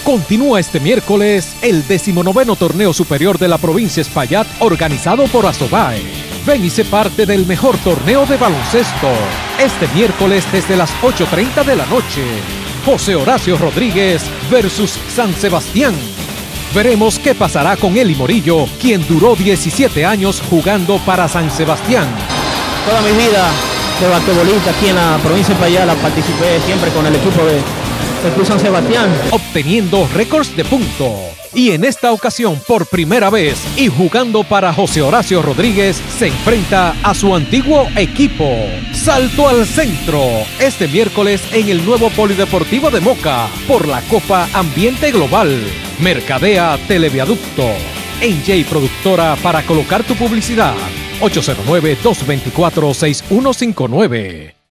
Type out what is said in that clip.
Continúa este miércoles el 19º Torneo Superior de la Provincia Espaillat, organizado por Asobae. Ven y sé parte del mejor torneo de baloncesto. Este miércoles desde las 8:30 de la noche. José Horacio Rodríguez versus San Sebastián. Veremos qué pasará con Eli Morillo, quien duró 17 años jugando para San Sebastián. Toda mi vida de basquetbolista aquí en la provincia de Espaillat participé siempre con el equipo de Club San Sebastián, obteniendo récords de punto. Y en esta ocasión, por primera vez, y jugando para José Horacio Rodríguez, se enfrenta a su antiguo equipo. Salto al centro, este miércoles en el nuevo Polideportivo de Moca, por la Copa Ambiente Global. Mercadea Televiaducto. NJ Productora para colocar tu publicidad. 809-224-6159.